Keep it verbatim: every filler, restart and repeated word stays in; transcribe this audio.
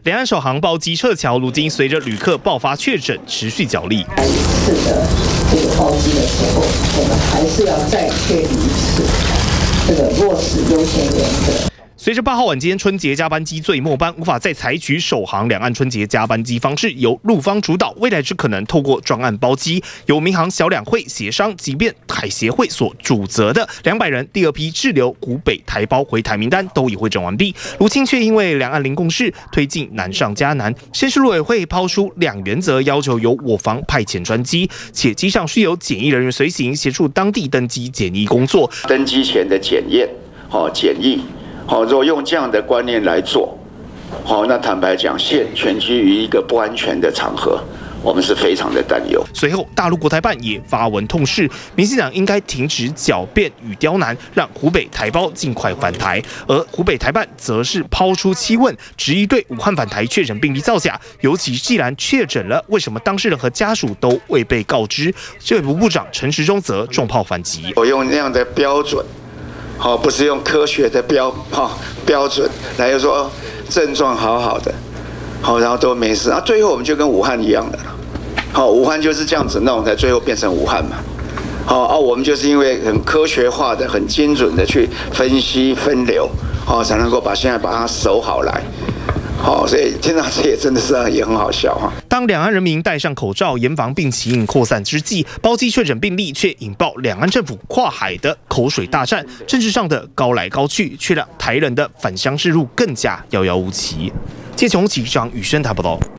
两岸首航包机撤侨，如今随着旅客爆发确诊，持续角力。 下一次的这个包机的时候，我们还是要再确立一次这个落实优先原则。 随着八号晚间春节加班机最末班无法再采取首航两岸春节加班机方式，由陆方主导，未来只可能透过专案包机，由民航小两会协商，即便海协会所主责的两百人第二批滞留湖北台胞回台名单都已会诊完毕，如今却因为两岸零共识，推进难上加难。先是陆委会抛出两原则，要求由我方派遣专机，且机上需有检疫人员随行，协助当地登机检疫工作。 登机前的检验，好检疫。 好，如果用这样的观念来做，好，那坦白讲，现全居于一个不安全的场合，我们是非常的担忧。 随后，大陆国台办也发文痛斥，民进党应该停止狡辩与刁难，让湖北台胞尽快返台。而湖北台办则是抛出七问，质疑对武汉返台确诊病例造假，尤其既然确诊了，为什么当事人和家属都未被告知？教育部部长陈时中则重炮反击， 我用那样的标准。 好，不是用科学的标哈标准来说症状好好的，好，然后都没事啊，最后我们就跟武汉一样的了，好，武汉就是这样子弄，才最后变成武汉嘛，好啊，我们就是因为很科学化的、很精准的去分析分流，好，才能够把现在把它守好来。 好，所以听到这也真的是也很好笑哈。 当两岸人民戴上口罩，严防病情扩散之际，包机确诊病例却引爆两岸政府跨海的口水大战，政治上的高来高去，却让台人的返乡之路更加遥遥无期。谢琼记者宇轩台报道。